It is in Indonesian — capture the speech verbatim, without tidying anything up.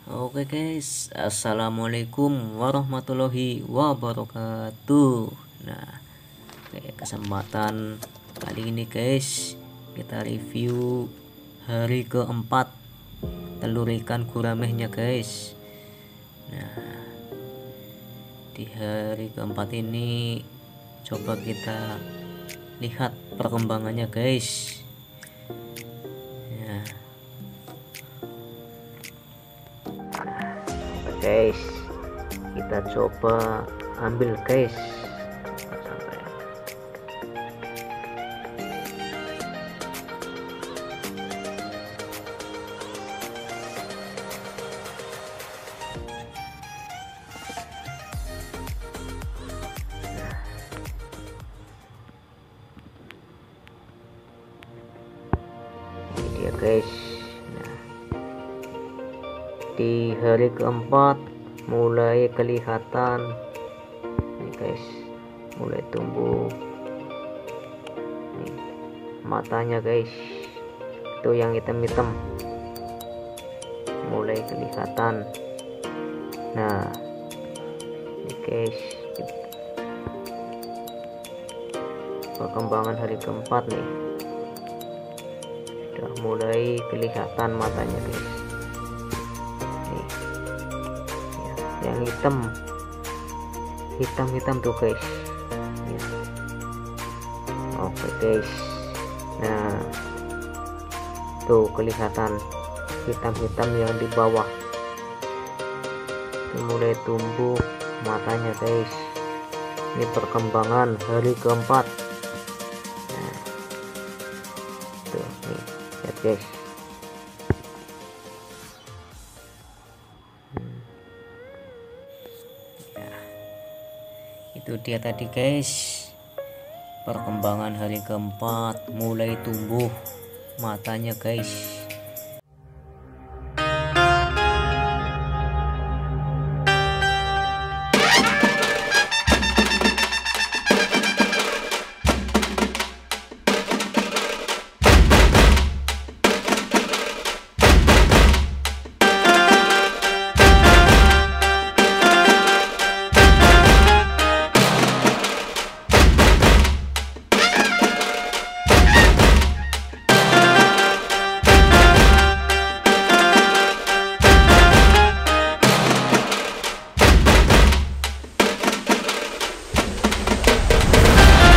Oke guys, assalamualaikum warahmatullahi wabarakatuh. Nah, kayak kesempatan kali ini guys, kita review hari keempat telur ikan guramehnya guys. Nah, di hari keempat ini coba kita lihat perkembangannya guys. Guys, kita coba ambil guys. Sampai ini dia guys. Di hari keempat mulai kelihatan nih guys, mulai tumbuh nih, matanya guys, itu yang hitam-hitam mulai kelihatan. Nah ini guys, perkembangan hari keempat nih, sudah mulai kelihatan matanya guys. Yang hitam hitam-hitam tuh guys ya. Oke guys, nah tuh kelihatan hitam-hitam yang di bawah itu mulai tumbuh matanya guys. Ini perkembangan hari keempat. Nah tuh nih, lihat guys. Itu dia tadi guys, perkembangan hari keempat mulai tumbuh matanya guys.